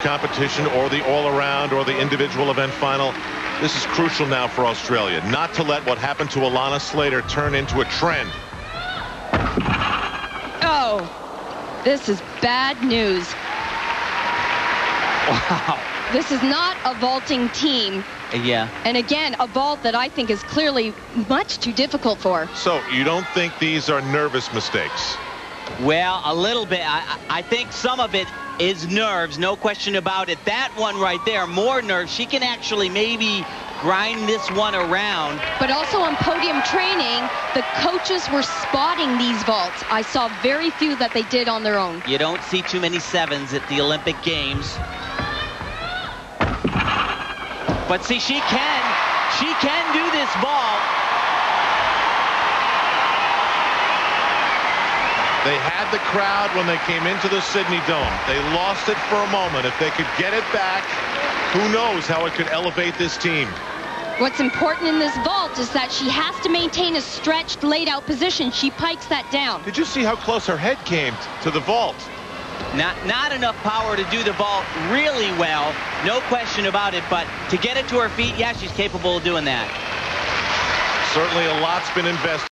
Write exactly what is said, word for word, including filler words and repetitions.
competition or the all-around or the individual event final. This is crucial now for Australia, not to let what happened to Alana Slater turn into a trend. Oh, this is bad news. Wow. This is not a vaulting team. Yeah. And again, a vault that I think is clearly much too difficult for. So you don't think these are nervous mistakes? Well, a little bit. I, I think some of it is nerves, no question about it. That one right there, more nerves. She can actually maybe grind this one around. But also on podium training, the coaches were spotting these vaults. I saw very few that they did on their own. You don't see too many sevens at the Olympic Games. But see, she can, she can do this vault. They had the crowd when they came into the Sydney Dome. They lost it for a moment. If they could get it back, who knows how it could elevate this team. What's important in this vault is that she has to maintain a stretched, laid-out position. She pikes that down. Did you see how close her head came to the vault? Not, not enough power to do the vault really well, no question about it, but to get it to her feet, yeah, she's capable of doing that. Certainly a lot's been invested.